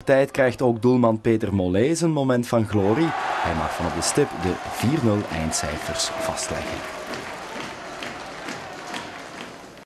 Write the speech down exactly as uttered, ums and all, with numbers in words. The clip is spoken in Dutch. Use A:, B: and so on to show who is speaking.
A: tijd krijgt ook doelman Peter Mollet een moment van glorie. Hij mag van op de stip de vier nul eindcijfers vastleggen.